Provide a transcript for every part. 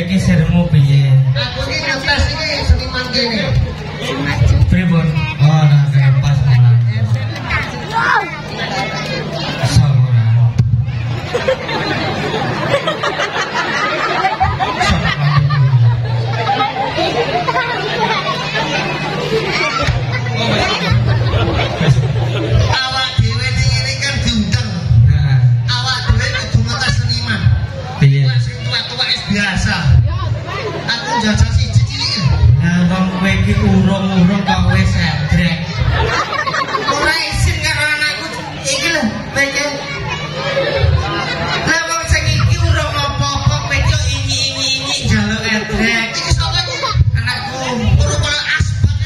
iki sirmu piye? Aku iki ngetes iki seniman kene. Pripun? Oh, nah kaya pas malah. Sampura. Awak dhewe sing ngene kan diundang. Nah, Awak dhewe kudu ngetes seniman. piye? Wah sing tua-tua wis biasa. Aku jajal siji cilik. Nah, wong kowe iki urung-urung kok wis sedrek. Ora isin karo anakku iki lho, pengen. Lah wong sing iki urung apa-apa kowe yo inyi-inyi njaluk edrek. Iki sapa iki? Anakku. Urung koyo asbak.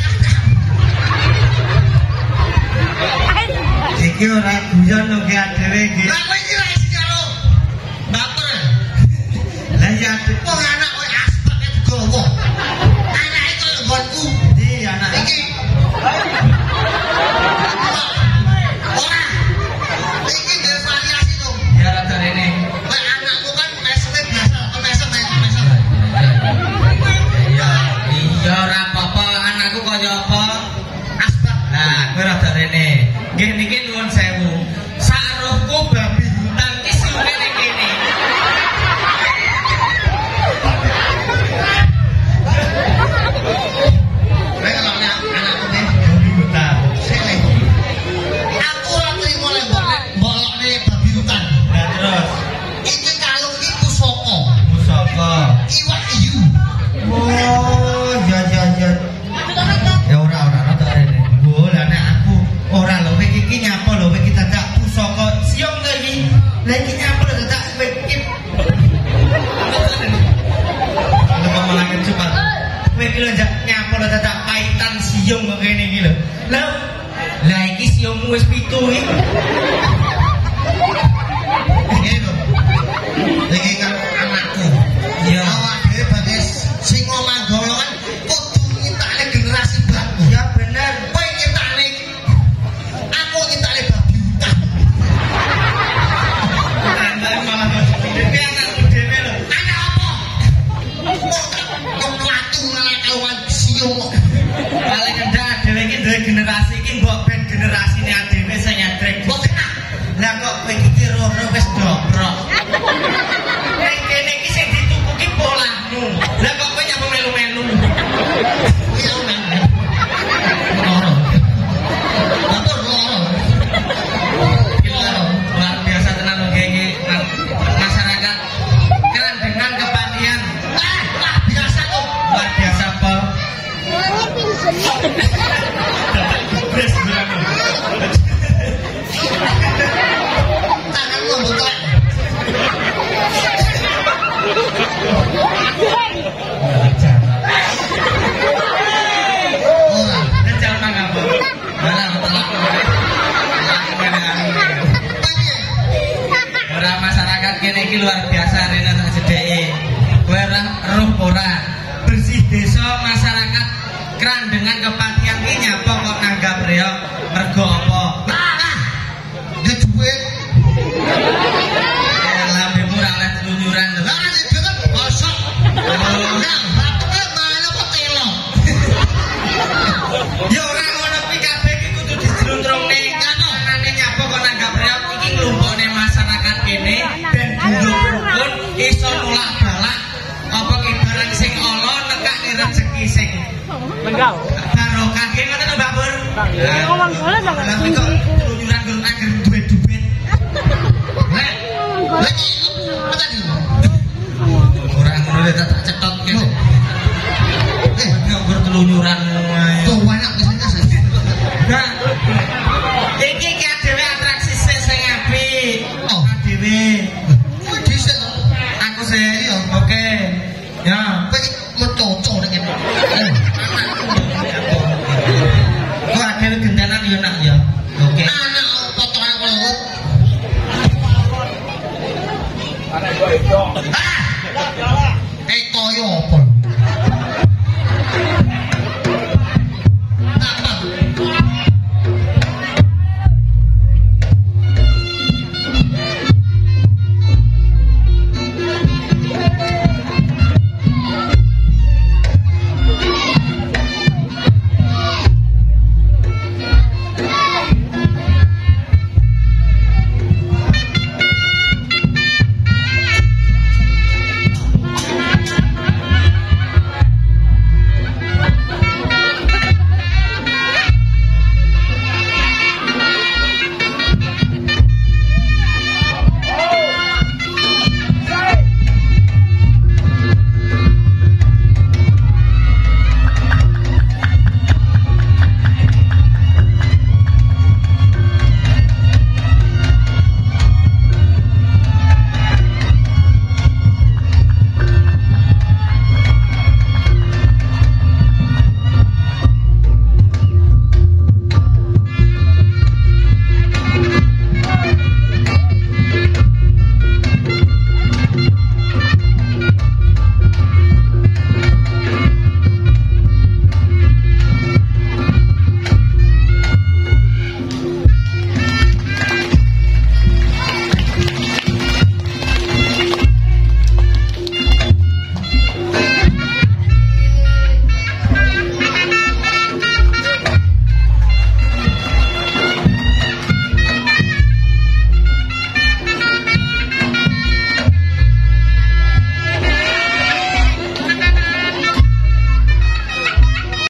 Iki ora guyon lho ki dhewe iki. Lah kowe iki ra isin karo baper. Lah ya Wong anak koyo asbak digowo. Anake koyo nggonku. di anak Iki. Ora. Iki dhewe variasi to. ya rada rene. Lah anakku kan meseme biasa, meseme. Iya, iya ora apa-apa anakku kaya apa? Asbak. Nah, kowe rada rene. Nggih niki nuwun sewu. Sarohku babi hutan ki siune ning kene. Kowe kalau anakku ne Babi hutan. sele. Aku ora trimo lek mbok-mbokne babi hutan. Nah, terus Iki kalung iki pusaka. musapa? Iwak hiu. Oh, ya. Ya ora rada rene. Bu, lah nek aku ora lho kowe iki nyapa lho kowe iki dadak pusaka siung to iki. Lah iki nyapa lho dadak kowe iki. Kalau ngomongane cepat. Kowe iki lho nyapa lho dadak paitan siung kok kene iki lho. Lah iki siungmu wis 7 iki. Iki lho. Iki kan anakku. Iya. Awak dhewe bagus sing ngomonggono kan kudu ngintakne generasi baru. Ya bener. Kowe ngintakne aku ngintakne babi hutan. Anda malah iki anakku dhewe lho. Anak apa? Kok mlatu malah kawan siung kok. Paling endah dhewe iki duwe generasi iki mbok ben generasine dhewe sing nyadrek. Kok tenan? Lah kok kowe iki rono wis dobrok. Nek kene iki sing dituku ki polahmu. Lah kok kowe nyapa melu-melu. Kuwi aku nang. Loro. Apa loro? Iki lho, luar biasa tenan lho iki masyarakat kerandengan kepatihan. Lah biasa kok. Luar biasa apa? Bres bilang. Tanganmu mbok. Ora. Dan jangan mangapa. Malah telak. Ora masyarakat kene iki luar biasa rene tak jedheke. Kowe ora roh ora. Bersih desa masyarakat kerandengan kepatihan iki nyapa kok nanggap reok mergo apa? Lah. Dia duit. Lambemu ora oleh telunyuran lho. Lah nek dia kan bosok. Enggak, bapaknya mana kok telo. Ya ora ngono kuwi kabeh iki kudu dijluntrungne. Kanane nyapa kok nanggap reok iki nglumpukne masyarakat kene ben guyub rukun iso nolak balak apa ki barang sing ala nekake rezeki sing Menggau. barokah ki ngoten lho Mbak Pur. Ngomong bola enggak? Lah kok telunyuran karo agar duit-duit. Lah, lagi apa tadi? Ora ngono tak cetot kene. Nggur telunyuran ae. Tuh banyak bisnis. Nah, iki ki dhewe atraksi sing apik. Oh. Dhewe. Kuwi dhisik. Aku sih, oke. Ya. Kowe iki mecoco nek ngene. Kok ada gendanan ya nak ya. Oke. Anak potongan kelewet. Ah! Koyo apa?